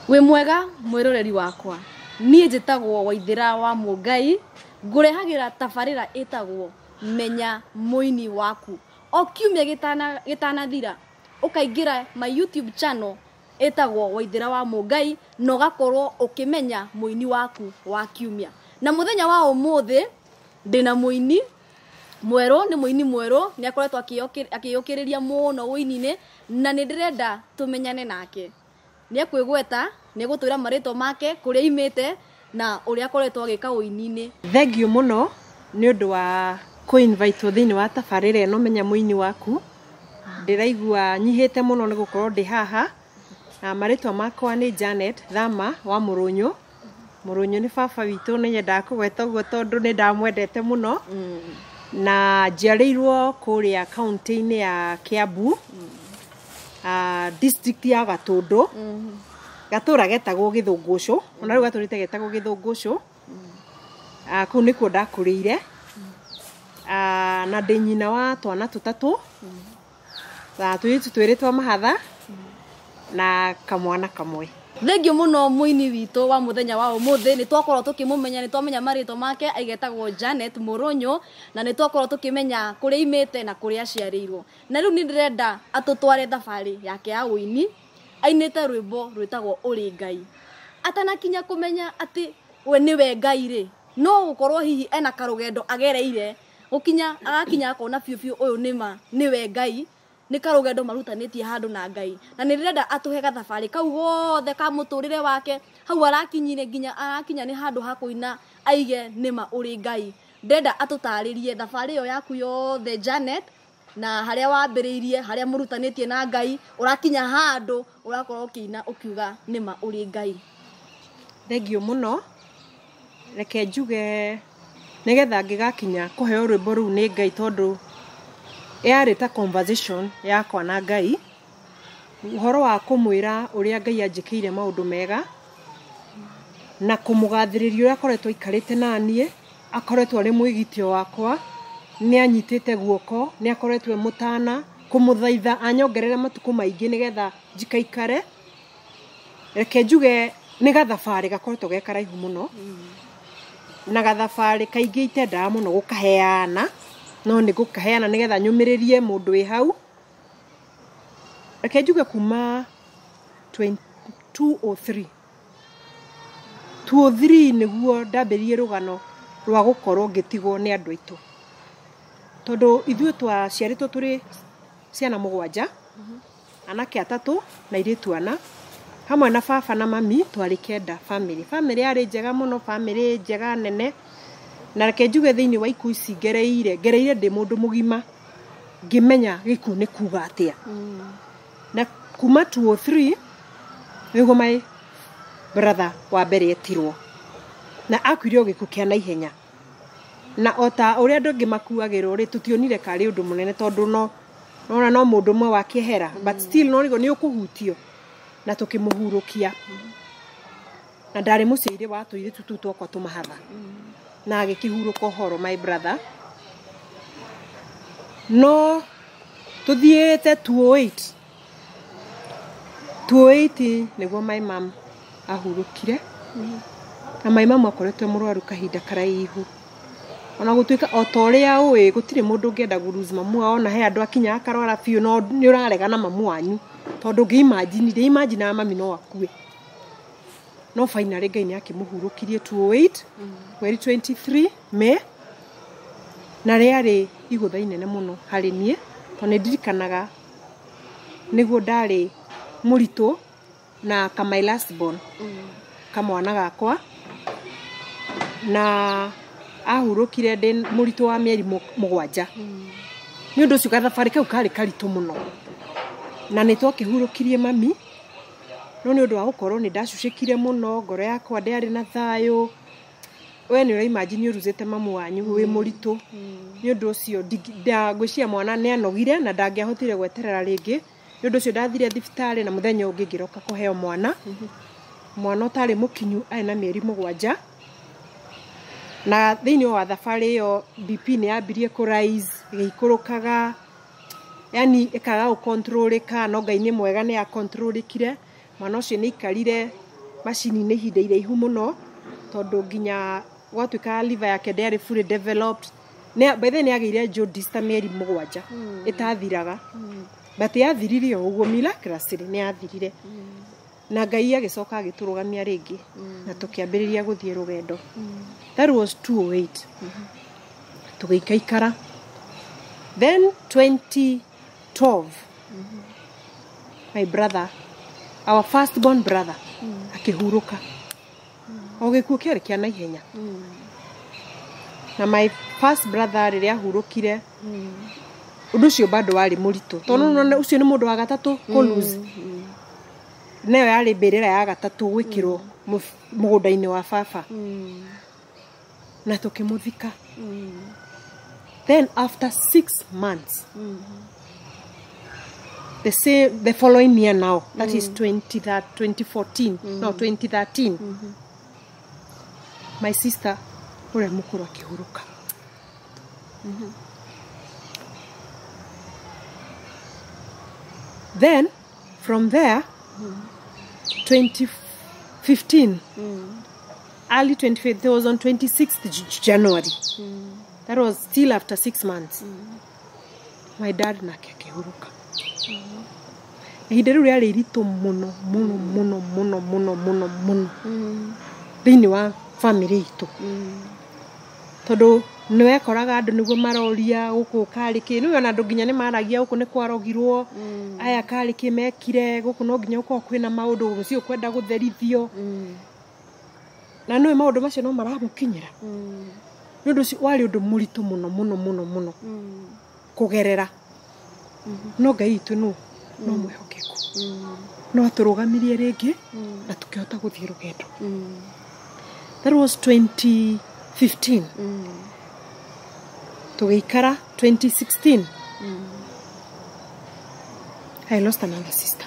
We mwega mwiroreri wakwa nie njitagwo Waithira wa Mungai ngurehagira tabarira itagwo menya muini waku o kiumia gitanathira ukaingira my YouTube channel itagwo Waithira wa Mungai no gakorwo ukimenya muini waku wa kiumia na muthenya wa umuthi ndina muini mwero ni muini mwero ni akoretwo akiyokiriria muno uini-ini na ni ndirenda tumenyane nake ni akwigweta ni gutwira marito make kuria imite na uria akoretwo agika uini-ini. Thengio muno ni undu wa ku-invite thini wa tabarira eno menya muini waku. Ndiraigua nyihite muno ni gukorwo ndi haha. Marito makwa ni Janet Thama wa Murunyu. Murunyu ni baba witu ni nyenda kugweta uguo tondu ni ndamwendete muno. Na njiarirwo kuria county-ini ya Kiambu. District ya Gatundu. Gatura getagwo Githungushu. Ona riu gaturite getagwo Githungushu. Kuu nikuo ndakuriire. Na ndi nyina wa twana tutatu. Tuitu twiri twa mahatha na kamwana kamwe. Thengio muno muini witu wa muthenya wa umuthi ni twakorwo tukimumenya ni twamenya marito make aigetagwo Janet Murunyu na ni twakorwo tukimenya kuria imite na kuria aciarirwo na riu ni ndirenda atutware thabari yake ya uini ainite rwimbo rwitagwo uri Ngai atanakinya kumenya ati we niwe Ngai ri no gukorwo hihi ena karugendo agereire gukinya agakinya akona biu uyu nima niwe Ngai ni karugendo marutanitie handu na Ngai na ni ndirenda atuhe gathabari kau wothe ka muturire wake hau arakinyire nginya arakinya ni handu hakuina aige nima uri Ngai ndirenda atutaririe thabari yo yaku yothe Janet na haria wambiriirie haria murutanitie na Ngai urakinya handu urakorwo ukiina ukiuga nima uri Ngai. Thengio muno reke njuge nigetha ngigakinya kuheo rwimbo ru ni Ngai tondu yari ta conversation yakwa na Ngai uhoro wa kumwira uria Ngai anjikiire maundu mega na kumugathiriria uria akoretwo ikarite nanie akoretwo ari mwigitio wakwa ni anyitite guoko ni akoretwo mutana kumuthaitha anyongerere matuku maingi nigetha njikaikare reke njuge ni gathabari gakoretwo gekaraihu muno na gathabari kaingi itenda muno gukaheana no ni gukaheana nigetha nyumiririe mundu wi hau reke njuge kuma 203 niguo ndambiririe rugano rwa gukorwo ngitigwo ni andu aitu tondu ithuĩ twaciaritwo turi ciana mugwanja anake atatu na iritu ana hamwe na baba na mami twari kenda family yari njega muno family njega nene na reke njuge thiini wa iku ici ngereire ndi mundu mugima ngimenya giku ni kuga atia na kuma 203 niguo my brother wa mbere etirwo na akwirio giku kia na ihenya na ota uria andu ngimakuagirwo ri tutionire kari undu munene tondu no mundu mwe wa kiehera but still no rigo ni ukuhutio na tukimuhurukia na ndari muciiri wa tuiri twakwa tumahatha na agikihuruka horo my brother no tuthiete 208 niguo my mom ahurukire na my mom akoretwo murwaru kahinda karaihu ona gutuika otoria uwi gutire mundu ngenda guruzi mamu ona he andu akinya akarwara biu no ni urarega na mamu wanyu tondu imagine mami no akue no finally Ngai ni akimuhurukirie 208 mweri 23 May na riari igutha inene muno hari nie tondu ndirikanaga niguo ndari murito na my last born kamwana gakwa na ahurukire ndi murito wa mieri mugwanja ni undu ucio gathabari kau kari karitu muno na ni twakihurukirie mami no ni undu wa gukorwo ni ndacucikire muno ngoro yakwa ndiari na thayo we ni imagine uruzete mamu wanyu wi murito ni undu ucio ngwiciria mwana ni anogire na ndangiahotire gweterera ringi ni undu ucio ndathire thibitari na muthenya ungi ngiroka kuheo mwana utari mukinyu ari na mieri mugwanja na thiini wa thabari yo BP ni ambirie ku rise igikurukaga yani ikaga ukontrolika no Ngai ni mwega ni akontrolekire mwana ucio ni ikarire macini nĩ ihinda iraihu mũno tondũ nginya gwatuĩka liver yake ndĩarĩ fully developed. By then nĩagĩire jaundice ta mĩeri 7 ĩtathiraga. But yathirire ũguo miraculously nĩyathirire. Na Ngai agĩcoka agĩtũrũgamia rĩngĩ na tũkĩambĩrĩria gũthiĩ rũgendo. That was 2008. Tũgĩikaikara. Then 2012 my brother, our firstborn brother, akĩhurũka. O gĩkuũ kĩarĩ kĩa naihenya. Na my first brother rĩrĩa ahurũkire, ũndũ ũcio bado warĩ mũritũ. Tondũ ũcio nĩ mũndũ wa gatatũ kũ-lose. Nayo yarĩ mbĩrĩra ya gatatũ gwĩkĩrwo mũgũnda-inĩ wa baba. Na tũkĩmũthika. Then after 6 months, the following year now, that is 2014, no 2013, my sister ũrĩa mũkũrũ akĩhurũka. Then from there 2015 early 2015, it was on 26th January. That was still after 6 months. My dad nake akĩhurũka. Ihinda rĩu rĩarĩ iritũ mũno mũno mũno mũno mũno mũno mũno thĩinĩ wa family itũ. Tondũ nĩwekoraga andũ nĩguo maroria gũkũ karĩ kĩ, nĩwe ona andũ nginya nĩ maragia gũkũ nĩ kwarogirwo, aya karĩ kĩ mekire gũkũ, no nginya gũkorwo kwĩna maũndũ mũciĩ kwenda gũtherithio. Na nĩwe maũndũ macio no maramũkinyĩra. Nĩ ũndũ ũcio warĩ ũndũ mũritũ mũno mũno mũno mũno kũgerera. No Ngai witũ no mwĩhokeku. No atũrũgamirie rĩngĩ na tũkĩhota gũthiĩ rũgendo. That was 2015. Tũgĩikara 2016. I lost another sister.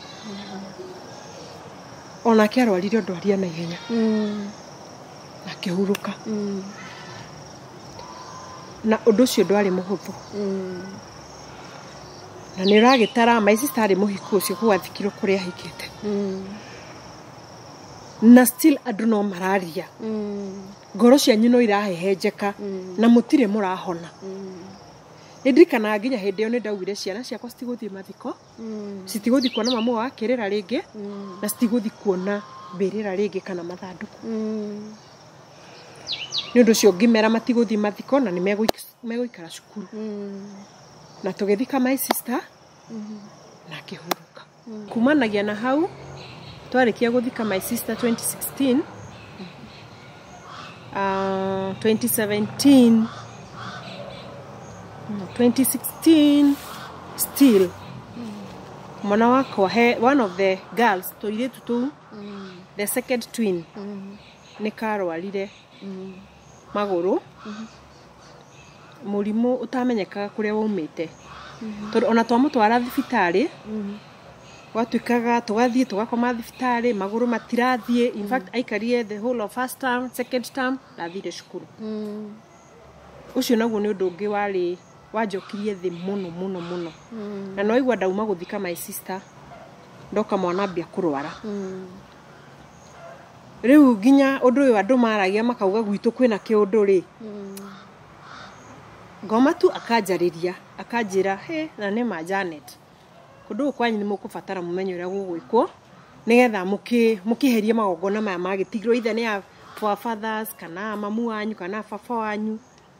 Onake arwarire ndwari ya naihenya. Na akĩhurũka. Na ũndũ ũcio ndwarĩ mũhũthũ. Na nĩ ũragĩtara my sister arĩ mũhiku ũcio gwathikirwo kũrĩa ahikĩte. Na still andũ no mararia. Ngoro cianyu no irahehenjeka na mũtirĩ mũrahona. Nĩndirikanaga nginya hĩndĩ ĩyo nĩndaugire ciana ciakwa citigũthiĩ mathiko, citigũthiĩ kuona mamu wao akĩrĩra rĩngĩ, na citigũthiĩ kuona mbĩrĩra rĩngĩ kana mathandũkũ. Nĩ ũndũ ũcio ngĩmera matigũthiĩ mathiko na nĩmegũikara cukuru. Na tũgĩthika my sister na akĩhurũka. Kumanagia na hau twarĩkia gũthika my sister 2016, 2016 still mwana wakwa one of the girls tũirĩtu tũu, the second twin, nĩ karwarire magũrũ, mũrimũ ũtamenyekaga kũrĩa waumĩte. Tondũ ona twamũtwara thibitarĩ, gwatuĩkaga tũgathiĩ tũgakoma thibitarĩ, magũrũ matirathiĩ. In fact aikarire the whole of first term, second term, ndathire cukuru. Ũcio naguo nĩ ũndũ ũngĩ warĩ wanjokirie thĩ mũno mũno mũno. Na no igua ndauma gũthika my sister, ndoka mwana ambia kũrwara. Rĩu nginya ũndũ ũyũ andũ maragia makauga gwitũ kwĩna kĩũndũ rĩ. Ngoma tu akanjarĩria, akanjĩra he na nĩ ma Janet. Kũndũ kwanyu nĩ mũkũbatara mũmenye ũrĩa gũgwĩkwo nĩgetha mũkĩherie magongona maya magĩtigirwo ithe nĩ for fathers kana mamu wanyu kana baba wanyu.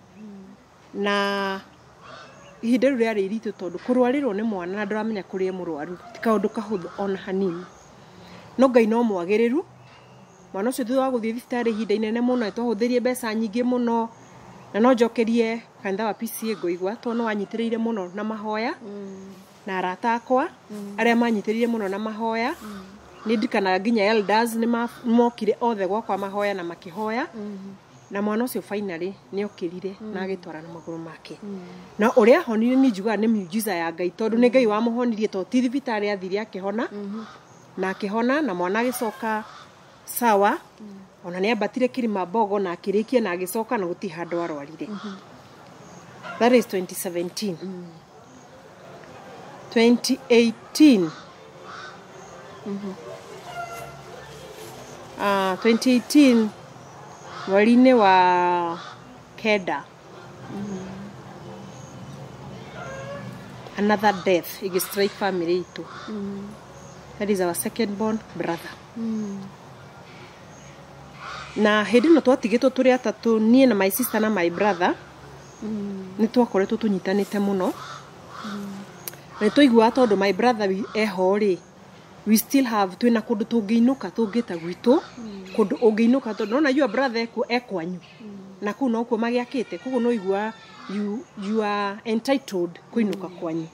Na ihinda rĩu rĩarĩ iritũ tondũ kũrwarĩrwo nĩ mwana na ndũramenya kũrĩa mũrwaru ti kaũndũ kahũthũ ona hanini. No Ngai no mwagĩrĩru. Mwana ũcio thutha wa gũthiĩ thibitarĩ ihinda inene mũno, twahũthĩrie mbeca nyingĩ mũno, na no njokerie kanitha wa PCA ngũigua tondũ no wanyitĩrĩire mũno na mahoya. Na arata akwa arĩa manyitĩrĩire mũno na mahoya, nĩndirikanaga nginya elders nĩ mokire othe gwakwa mahoya na makĩhoya. Na mwana ũcio finally nĩokĩrire na agĩtwara na magũrũ make. Na ũrĩa ahonire nĩ njugaga nĩ miujiza ya Ngai tondũ nĩ Ngai wamũhonirie tondũ ti thibitarĩ athire akĩhona. Na akĩhona na mwana agĩcoka sawa. Ona nĩambatire Kilimambogo na akĩrĩkia na agĩcoka na gũtirĩ handũ arwarire. That is 2017. 2018. 2018 mweri-inĩ wa kenda another death strike family itu. That is our second born brother. Na hindi no twatigitwo turi atatu, nie na my sister na my brother, ni twakoretwo tunyitanite muno. Na tuigua tondu my brother eho ri, we still have twina kundu tungiinuka tungita gwitu, kundu ungiinuka tondu na your brother ekwanyu. Na ku no kuo magiakite, kugu no igua you are entitled kuinuka kwanyu.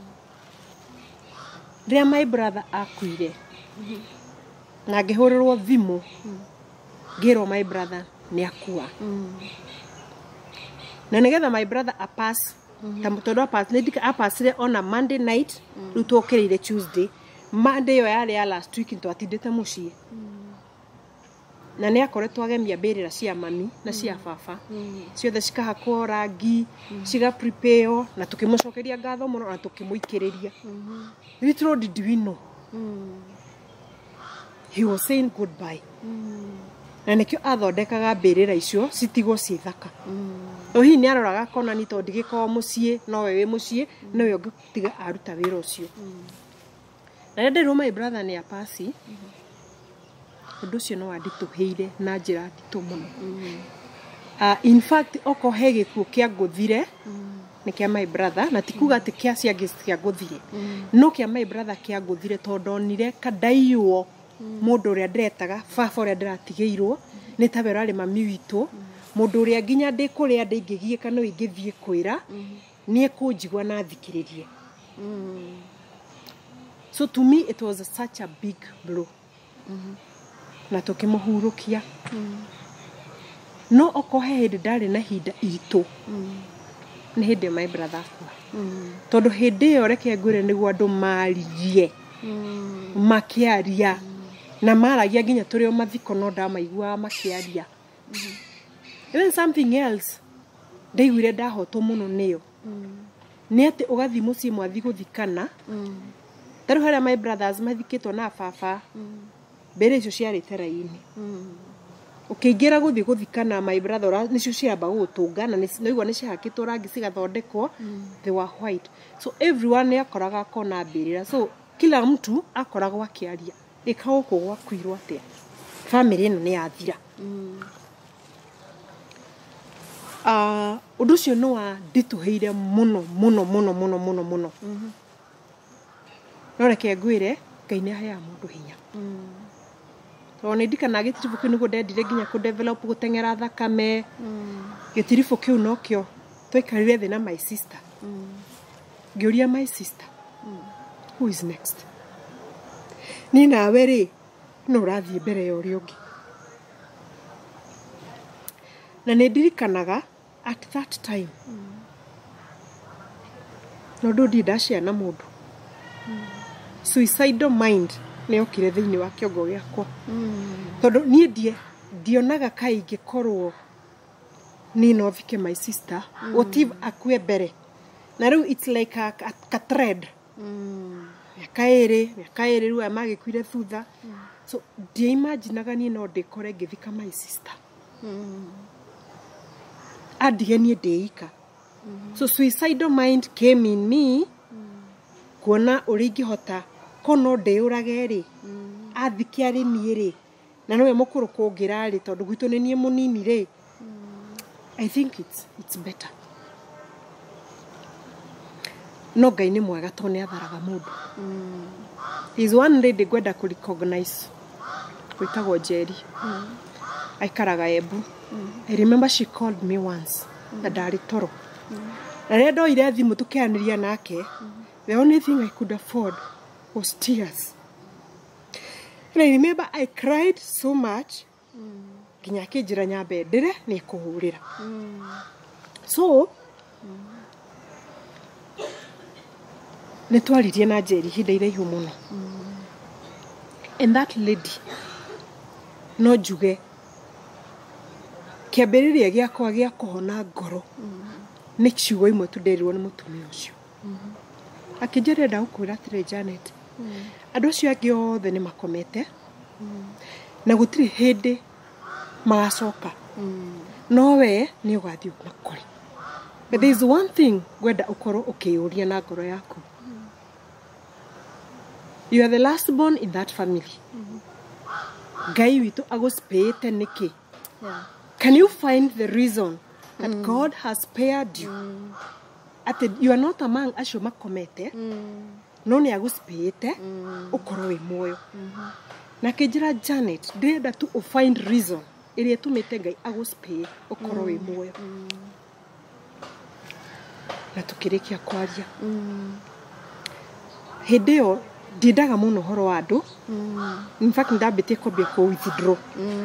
Ria my brother akuire, na ngihurirwo thimu, ngirwo my brother ni akua. Na nigetha my brother pass, tondu apasire on a Monday night, riu twokireire Tuesday. Monday yo yari ya last week twatindite mucii. Na ni akoretwo agemia mbirira cia mami na cia baba. Ciothe cikahakwo rangi, ciga prepare na tukimucokeria ngatho muno na tukimuikiriria. Little did we know. He was saying goodbye. Na nikio athondekaga mbirira icio citigwo ci thaka. Ohi ni aroraga kona ni tondu gikoo mucii, no we wi mucii, no we ngitiga aruta wira ucio. Na ndirwo my brother ni apasi. Undu cio no andituheire na njira nditu muno. In fact oko he gikuo kia nguthire ni kia my brother, na tikuga ati kia cia cia nguthire. No kia my brother kia nguthire tondu onire kadaiwo mundu uria ndiretaga baba uria ndiratigeirwo ni tawe rari mami witu, mundu uria nginya ndikuria ndingigieka no ingithie kwira ni ekunjigwa na thikiririe. So to me it was such a big blow. Na tukimuhurukia. No oko he hindi ndari na hinda iritu. Ni hindi my brother akua. Tondu hindi yo reke ngwire niguo andu maririe. Makiaria. Na maragia nginya turi o mathiko no ndamaigua makiaria. Even something else. Ndaiguire ndahotwo muno niyo. Ni ati ugathi mucii mwathi guthikana. Taru haria my brothers mathikitwo na baba. Mbere icio ciarĩ tera-ini. Ukiingira guthi guthikana my brother nicio ciamba gutunga na noigwa ni cihakitwo rangi cigathondekwo, they were white. So everyone ni akoraga kona mbirira. So kila mtu akoragwo akiaria ikawo kugwa kwirwo atia family ino ni yathira. Undu ucio no wa ndituheire muno muno muno muno muno muno. No reke ngwire Ngai ni ahea mundu hinya. Toni ndikana gitirifu kiu nigo ndendire nginya ku develop gutengera thakame. Gitirifu kiu nokio twikarire thi na my sister. Ngiuria my sister, who is next? Ni nawe ri no rathie mbere ya uri ungi. Na ndirikanaga at that time. No ndi ndaciana mundu. Suicidal mind ni okire thiini wa kiongo giakwa. Tondu nie ndionaga kai ingikorwo ni no thike my sister otive akue mbere. Na riu it's like a thread. Miaka iri riu magikuire thutha. So ndi imaginaga ni no ndikore ngithika my sister. Adige nie ndeika. So suicidal mind came in me. Kuona uringi hota kono ndeurage ri athike ari nie ri na nowe mukuru kungira ri tondu gwitu ni nie munini ri. I think it's better. No Ngai ni mwega to ni atharaga mundu. Is one lady gwenda ku recognize witagwo Jerry. Aikaraga Embu. I remember she called me once na ndari toro. Na rendo ire thimu tukianiria nake. The only thing I could afford was tears. And I remember I cried so much. Nginya kinjira nyambe ndire ni kuhurira. So ni twaririe na Jerry hinda iraihu muno. And that lady no njuge kiambiriria giakwa gia kuhona ngoro ni ciugo imwe tu nderirwo ni mutumia ucio. Akijere nda ukwira atire Janet. Andu acio angi othe ni makomete. na gutiri hindi magacoka no we ni ugathi makori. But there is one thing gwenda ukoro ukiyuria na ngoro yaku. You are the last born in that family. Ngai witu aguspeete niki. Yeah. Can you find the reason that God has spared you? At you are not among acio makomete. No ni aguspeete ukoro wi moyo. Na kijira Janet ndenda tu find reason iria tumite Ngai aguspe ukoro wi moyo. Na tukirikia kwaria. Hideo didaga muno horo wa andu. In fact ndambite kwambia ku withdraw.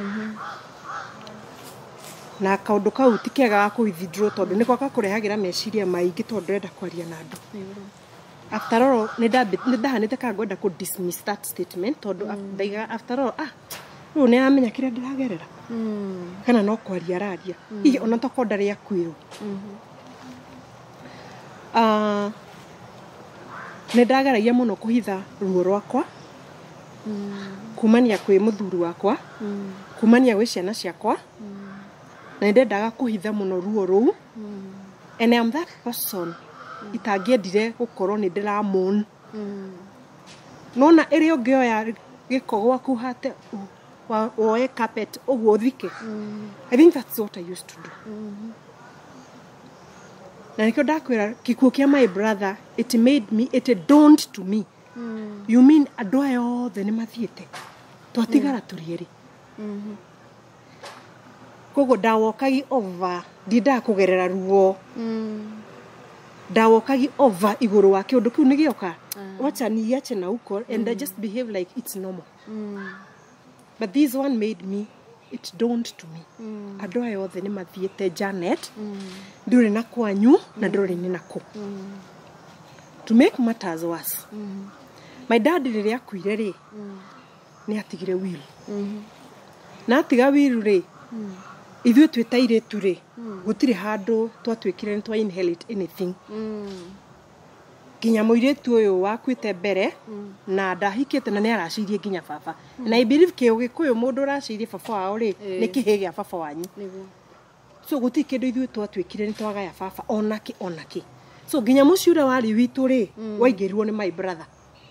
Na kaundu kau tikega ku withdraw tondu niko gakurehagira meciria maingi tondu ndenda kwaria na andu. After all ndahanite ka gwenda ku dismiss that statement tondu after all no ne amenya kire ndiragerera. Kana no kwaria raria. Ige ona tokondari yakwiru. Nedagaragia muno kuhitha ruo rwakwa kumania kwi muthuru wakwa kumania gwi ciana ciakwa na ndendaga kuhitha muno ruo ruu and I am that person itangiendire gukorwo ni ndiramon nona iri ungioya giko gwaku hate woe carpet uguo thike. I think that's what I used to do. Na nikio ndakwira kikuo kia my brother it dawned to me. You mean andu aya othe ni mathiete twatigara turieri. Kogo ndawokagi over ndinda kugerera ruo. Ndawokagi over iguru wa kiundu kiu nigioka wacha niache na uko and I just behave like it's normal. But this one made me, it dawned to me. Andu aya othe ni mathiete Janet. Ndure na kwanyu na ndure ni nako. To make matters worse. My dad riria akuire ri ni atigire will. Na atiga will ri ithuĩ twitaire tu ri gutire handu twatwikire ni twa inherit anything. Ginya muiretu uyu wakwite mbere na ndahikite na ni aracirie ginya baba. And I believe ke ugikuyu mundu aracirie baba wao ri ni kihe gia baba wanyu. So guti kindu ithuĩ twatwikire ni twagaya baba onaki. So ginya muciura wari witu ri waingirwo ni my brother.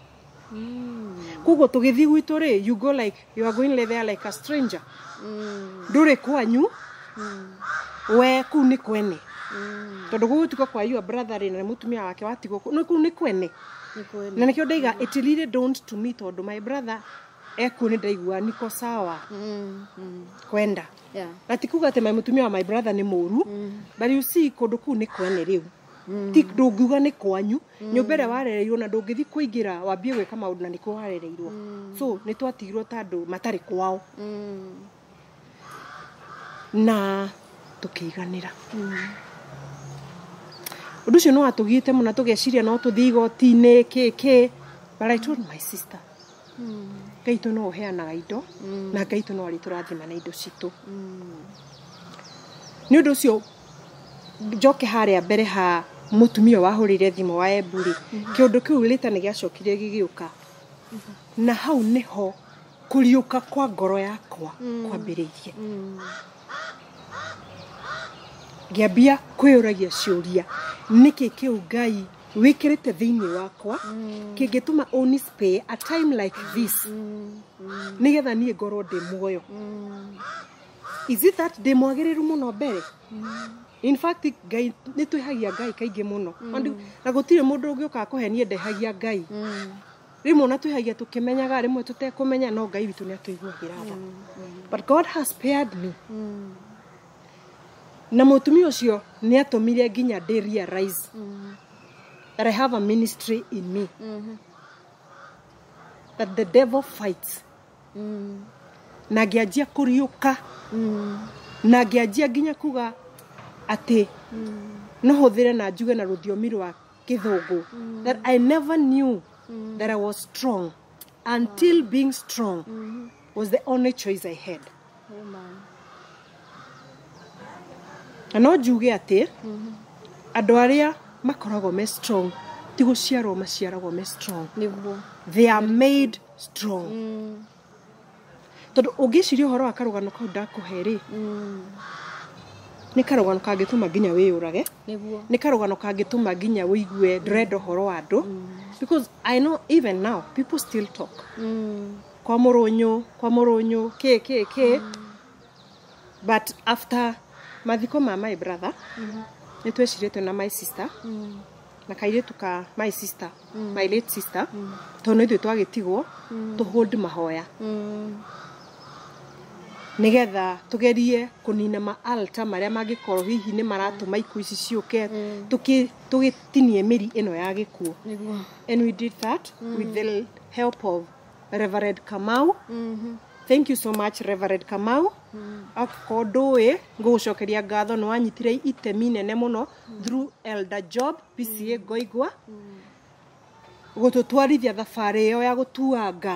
Kugo tugithi gwitu ri you go like you are going there like a stranger. Ndure kwanyu we ku ni kwene. Tondu gutuka kwa your brother ri na mutumia wake watigo ku ni kwene. Na nikio ndaiga it really don't to me tondu my brother eku ni ndaigua niko sawa kwenda. Atikuga ate my mutumia wa my brother ni muru but you see kundu ku ni kwene riu. Tik ndungiuga ni kwanyu nyumbere warereirwo na ndungithi kuingira wambie gwika maundu na niko warereirwo. So ni twatigirwo tandu matari kwao. Na tukiganira. Undu cio no atugite muna tugeciria no tuthi igoti-ini kiki. But I told my sister Ngai tu no heanaga indo na Ngai tu no ari turathima na indo citu. Ni undu cio njoke haria mbere ha mutumia wahurire thimu wa Eburi kiundu kiu lita ni giacokire gigiuka na hau niho kuriuka kwa ngoro yakwa kwambiririe. Giambia kwiyuragia ciuria niki kiu Ngai wikirite thiini wakwa kingituma only spare a time like this nigetha nie ngoro ndi muoyo. Is it that de mwagiriru muno mbere? In fact Ngai ni twihagia Ngai kaingi muno. Na gutire mundu ungioka kuhenia ndehagia Ngai. Rimwe na twihagia tukimenyaga rimwe tutekumenya no Ngai witu ni atuiguagira tha. But God has spared me. Na mutumia ucio ni atumire nginya de realize that I have a ministry in me. That the devil fights. Na ngianjia kuriuka. Na ngianjia nginya kuga ati no huthire na njuge na ruthiomi rwa kithungu that I never knew that I was strong until being strong was the only choice I had. No njuge ati andu aria makoragwo me strong ti guciarwo maciaragwo me strong. They are made strong. tondu ungiciria uhoro wa karugano kau ndakuheri ni karugano kangituma nginya wiyurage niguo ni karugano kangituma nginya wigue ndrenda uhoro wa andu because I know even now people still talk kwa murunyu ke but after mathiko ma my brother ni tweciritwe na my sister na kairitu ka my sister my late sister tono ithu twagitigwo to hold mahoya nigetha tugerie kunina ma altar maria magikorwo hihi ni maratuma iku ici ciuke tugitinie miri ino ya gikuo and we did that with the help of Reverend Kamau. Thank you so much Reverend Kamau. Akodoe ngucokeria ngatho no anyitire itemi nene muno through Elder Job PCA Goigwa gututwarithia thabari yo ya gutuanga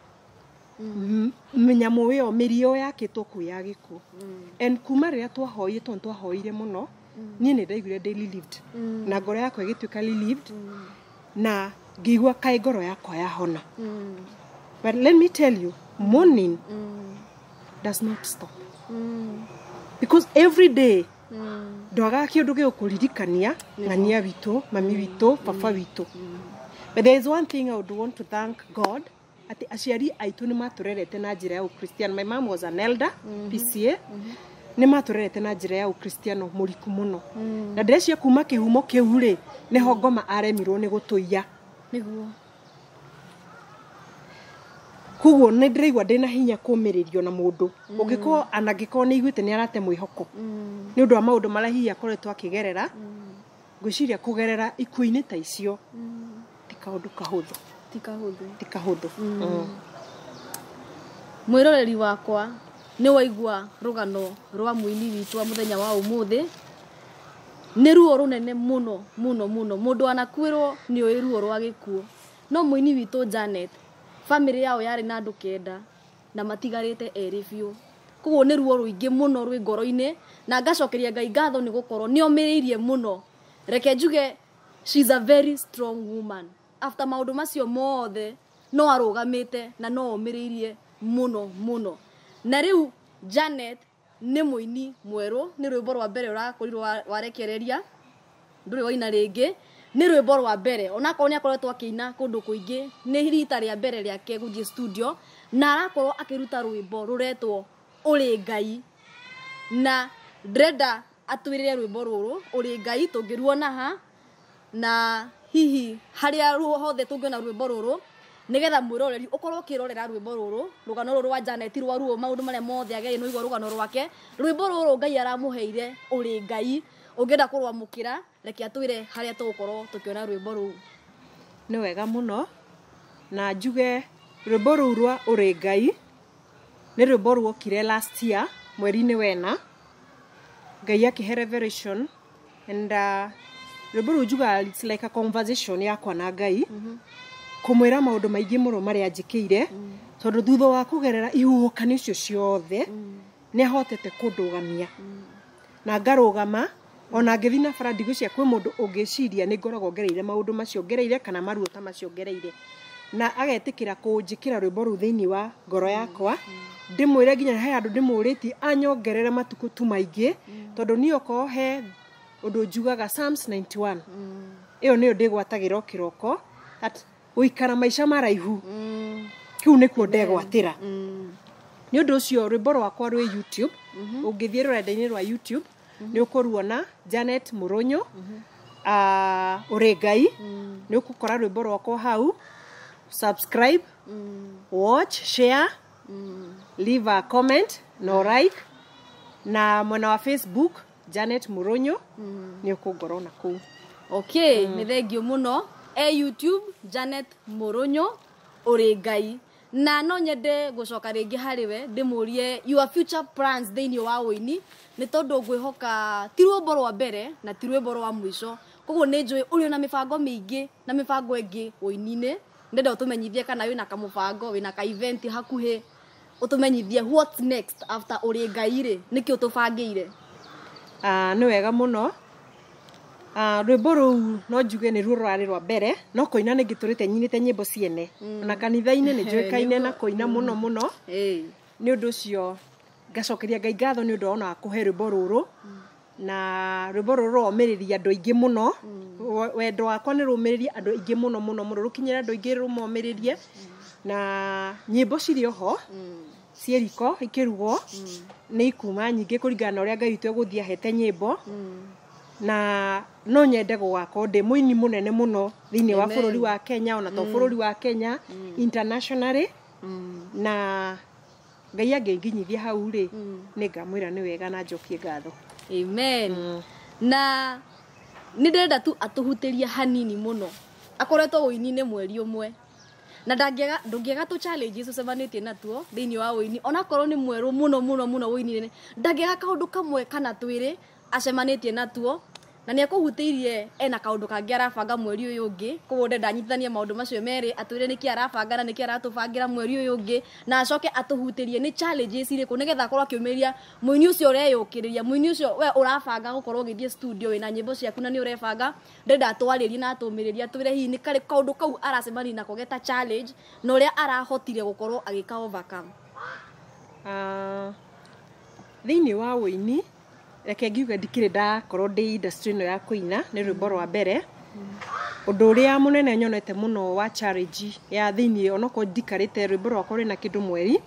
menyamu yo mirio yakitwo kuya giku and kuma ria twahoire muno nie ni ndaiguire daily lived na ngoro yakwa igituika lived na ngigwa kai ngoro yakwa yahona but let me tell you mourning does not stop because every day doga kiundu gikuririkania ngania witu mami witu papa witu but there is one thing I would want to thank God ati aciari aitu ni maturerete na njira ya Ukristiano. My mom was an elder PCA ni maturerete na njira ya Ukristiano muriku muno na ndeciria kuma kihumo kiu ri ni hongoma aremirwo ni gutuia niguo kuguo ni ndiraigua ndina hinya kumiririo na mundu ungiko anangiko ni iguite ni arate mwihoko ni undu wa maundu maria hihi akoretwo akigerera ngwiciria kugerera ikuini ta icio ti kaundu kahuthu ti kahuthu mwiroreri wakwa ni waigua rugano rwa muini witu wa muthenya wa umuthi ni ruo runene muno mundu anakwirwo ni ruo rwa gikuo no muini witu Janet family yao yari na andu kenda na matigarite eri biu kuguo ni ruo ruingi muno rwi ngoro-ini na ngacokeria Ngai ngatho ni gukorwo ni omiriirie muno reke njuge she's a very strong woman after maundu macio mothe no arugamite na no omiriirie muno na riu Janet ni muini mweru ni rwimbo rwa mbere urakorirwo warekereria nduri waina ringi ni rwimbo rwa mbere onakorwo ni akoretwo akiina kundu kuingi ni rita ria mbere riake guthie studio na arakorwo akiruta rwimbo ruretwo uri Ngai na ndrenda atwirire rwimbo ruru uri Ngai tungiruona ha na hihi haria hothe tungiona rwimbo ruru nigetha mwiroreri ukorwo kirorera rwimbo ruru rugano ruru wa Janet rwa ruo maundu maria mothe agei no igwa rugano rwake rwimbo ruru Ngai aramuheire uri Ngai ungenda kurwamukira reke atwire haria tugukorwo tukiona rwimbo ruru ni wega muno na njuge rwimbo ruru rwa uri Ngai ni rwimbo rwokire last year mweri-ini wena Ngai akihe revelation and rwimbo ruru njuga it's like a conversation yakwa na Ngai kumwira maundu maingi muno maria njikire tondu thutha wa kugerera ihuhukani icio ciothe ni ahotete kundugamia na ngarugama ona ngithi na bara ndigwiciria kwi mundu ungiciria ni ngoragwo ngereire maundu macio ngereire kana maruo ta macio ngereire na agetikira kunjikira rwimbo ru thiini wa ngoro yakwa ndimwire nginya he andu ndimuriti anyongerere matuku tu maingi tondu ni oko he undu njugaga Psalms 91 iyo niyo ndigwatagira kiroko at uikara maisha maraihu kiu nikuo ndegwatira ni undu ucio rwimbo rwakwa rwi YouTube ungithie rurenda-ini rwa YouTube ni ukuruona Janet Muronyo uri Ngai ni ukukora rwimbo rwakwa hau subscribe watch share leave a comment no like na mwena wa Facebook Janet Muronyo ni ukungorona ku okay ni thengio muno YouTube Janet Muronyo uri Ngai na no nyende gucoka ringi hariwe ndimurie your future plans thiini wa uini ni tondu ngwihoka ti rwimbo rwa mbere na ti rwimbo rwa mwisho koguo ni njui uri na mibango mingi na mibango ingi uini-ini ndenda utumenyithie kana wina kamubango wina ka event hakuhi utumenyithie what's next after uri Ngai ri niki utubangire ni wega muno rwimbo ruu no njuge ni ruo rwari rwa mbere no koina ni ngiturite nyinite nyimbo ciene na kanitha-ini ni njuikaine na koina muno nĩ ũndũ ũcio ngacokeria Ngai ngatho nĩ ũndũ ona kũhe rwĩmbo rũrũ na rwĩmbo rũrũ rũmĩrĩria andũ aingĩ mũno wendo wakwa nĩ rũmĩrĩria andũ aingĩ mũno mũno mũno rũkinyĩra andũ aingĩ rũmomĩrĩrie na nyĩmbo cirĩ oho cieriko ikĩrugwo nĩ ikuma nyingĩ kũringana na ũrĩa Ngai witũ egũthiĩ ahete nyĩmbo na no nyende gũgakorwo ndĩ mũini mũnene mũno thĩinĩ wa bũrũri wa Kenya ona to bũrũri wa Kenya internationally na Ngai angĩnginyithia hau rĩ nĩ ngamwĩra nĩ wega na njokie ngatho. Amen. Na nĩ ndĩrenda tu atũhutĩrie hanini mũno akoretwo ũini-inĩ mweri ũmwe na ndũngĩaga tũ challenges ũcemanĩtie natuo thĩinĩ wa ũini onakorwo nĩ mwerũ mũno mũno mũno ũini-inĩ ndangĩaga kaũndũ kamwe kana twĩrĩ acemanĩtie natuo na nĩ ekũhutĩirie ena kaũndũ kangĩ arabanga mweri ũyũ ũngĩ koguo ndenda anyitithanie maũndũ macio merĩ atwĩre nĩkĩ arabanga na nĩkĩ aratũbangĩra mweri ũyũ ũngĩ na acoke atũhutĩrie nĩ challenges irĩkũ nĩgetha akorwo akĩũmĩrĩria mũini ũcio ũreyũkĩrĩria mũini ũcio we ũrabanga gũkorwo ũgĩthiĩ studio wĩna nyĩmbo ciaku na nĩ ũrebanga ndenda atwarĩrie na atũmĩrĩria atwĩre hihi nĩ karĩ kaũndũ kau aracemania nako geta challenge na ũrĩa arahotire gũkorwo agĩka overcome. Thĩinĩ wa ũini reke ngiuga ndikĩrĩ ndakorwo ndĩ industry ĩno ya kũina nĩ rwĩmbo rwa mbere ũndũ ũrĩa mũnene nyonete mũno wa challenge ya thĩinĩ onokorwo ndikarĩte rwĩmbo rwakwa rwĩna kĩndũ mweri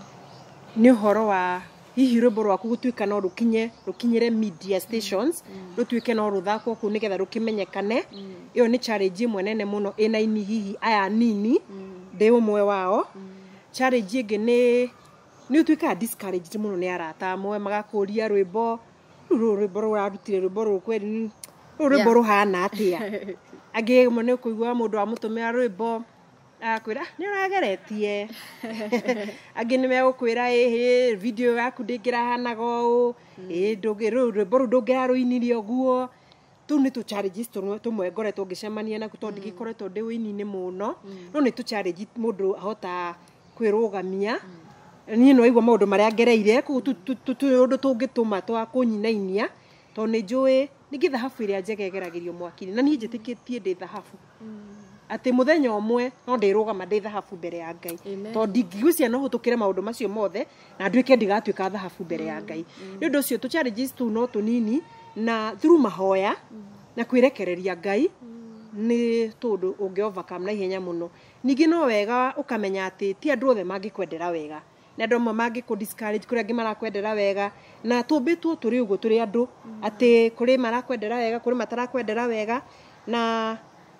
nĩ ũhoro wa hihi rwĩmbo rwaku gũtuĩka no rũkinyĩre media stations rũtuĩke no rũthakwo kũu nĩgetha rũkĩmenyekane ĩyo nĩ challenge ĩmwe nene mũno ĩna ini hihi aya nini ndĩ ũmwe wao. Challenge ĩngĩ nĩ ũtuĩkaga discouraged mũno nĩ arata amwe magakũria rwĩmbo rwĩmbo rũrarutire rwĩmbo rũrũ kweri rwĩmbo rũhana atĩa angĩ nĩ ũkũigua mũndũ amũtũmĩra rwĩmbo akwĩra nĩ ũrageretie angĩ nĩ megũkwĩra ĩhĩ video yaku ndĩngĩrahanaga ũũ rwĩmbo rũu ndũngĩrarũinirie ũguo tu nĩ tũ challenges tũmwe ngoretwo ngĩcemania naku tondũ ndĩgĩkoretwo ndĩ ũini-inĩ mũno no nĩ tũ challenge mũndũ ahota kwĩrũgamia niĩ no aigua maũndũ marĩa ngereire ũndũ tũngĩtũma twa kũnyinainia tondũ nĩ njũĩ ningĩ thahabu ĩrĩa njega ĩgeragĩrio mwaki-inĩ na niĩ njĩtĩkĩtie ndĩ thahabu atĩ mũthenya ũmwe no ndĩrũgama ndĩ thahabu mbere ya Ngai tondũ ndingĩgwĩcia no hũtũkĩre maũndũ macio mothe na nduĩke ndigatuĩka thahabu mbere ya Ngai. Nĩ ũndũ ũcio tũ challenges tu no tũnini na through mahoya na kwĩrekereria Ngai nĩ tondũ ũngĩ overcome na ihenya mũno. Ningĩ no wega ũkamenya atĩ ti andũ othe mangĩkwendera wega na andũ amwe mangĩkũ-discourage kũrĩ angĩ marakwendera wega na tũmbĩtwo tũrĩ ũguo tũrĩ andũ atĩ kũrĩ marakwendera wega kũrĩ matarakwendera wega na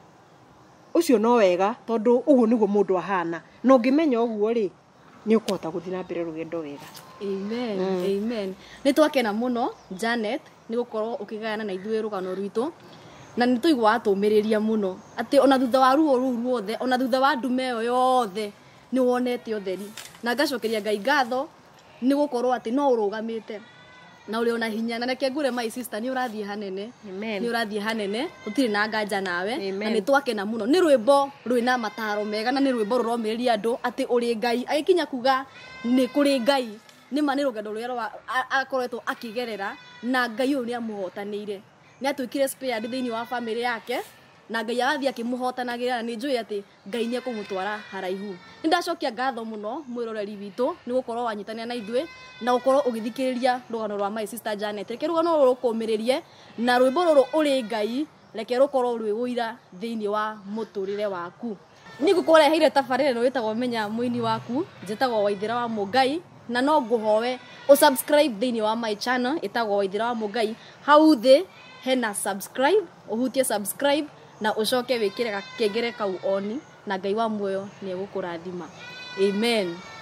ũcio no wega tondũ ũguo nĩguo mũndũ ahana na ũngĩmenya ũguo rĩ nĩ ũkũhota gũthiĩ na mbere rũgendo wega. Amen. Amen. Nĩ twakena mũno Janet nĩ gũkorwo ũkĩgayana na ithuĩ rũgano rwitũ na nĩ tũigua atũmĩrĩria mũno atĩ ona thutha wa ruo rũu ruothe ona thutha wa ndume ĩyo yothe nĩ wonete ũtheri na ngacokeria Ngai ngatho nĩ gũkorwo atĩ no ũrũgamĩte na ũrĩ ona hinya na reke ngũre my sister nĩ ũrathiĩ hanene nĩ ũrathiĩ hanene ũtirĩ na nganja nawe na nĩ twakena mũno nĩ rwĩmbo rwĩna mataro mega na nĩ rwĩmbo rũromĩrĩria andũ atĩ ũrĩ Ngai agĩkinya kuga nĩ kũrĩ Ngai nĩ ma nĩ rũgendo rũrĩa akoretwo akĩgerera na Ngai ũyũ nĩ amũhotanĩire nĩ atuĩkire spared thĩinĩ wa family yake na Ngai agathiĩ akĩmũhotanagĩra na nĩ njũĩ atĩ Ngai nĩ ekũmũtwara haraihu. Nĩ ndacokia ngatho mũno mwĩroreri witũ nĩ gũkorwo wanyitanĩra na ithuĩ na gũkorwo ũgĩthikĩrĩria rũgano rwa my sister Janet. Reke rũgano rũrũ rũkũmĩrĩrie na rwĩmbo rũrũ ũrĩ Ngai reke rũkorwo rwĩ ũira thĩinĩ wa mũtũrĩre waku. Nĩ ngũkũreheire tabarĩra ĩno ĩtagwo menya mũini waku njĩtagwo Waithĩra wa Mũngai na no ngũhoe ũsubscribe thĩinĩ wa my channel ĩtagwo Waithĩra wa Mũngai. Hau thĩ hena subscribe ũhutie subscribe na ũcoke wĩkĩre gakengere kau oni na Ngai wa muoyo nĩ egũkũrathima. Amen.